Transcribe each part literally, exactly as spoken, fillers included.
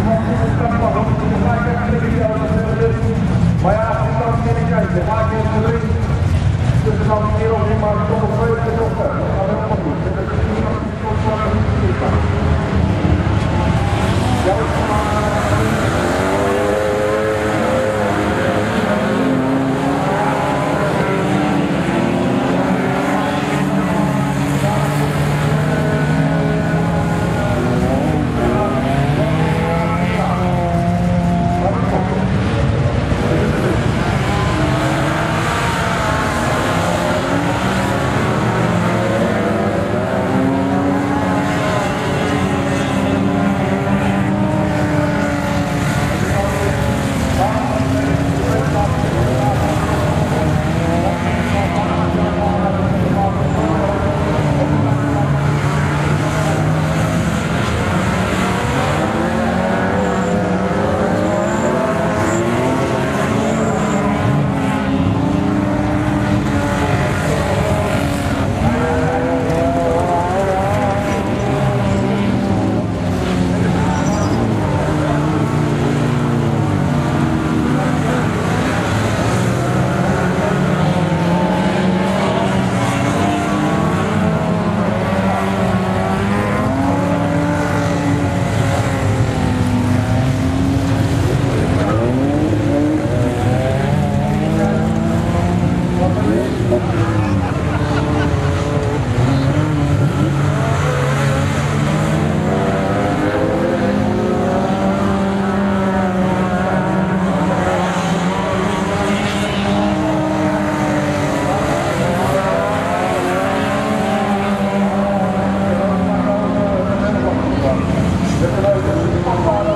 Maar ja, als ik dan even kijken, maak je het erin. Dus dan hier op in, maar toch op twee keer op. Dat gaat helemaal goed. Dat is niet nog een soort van een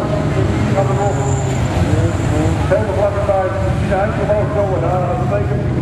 Hele vlakke tijd, die zijn gewoon zo en daar, dat betekent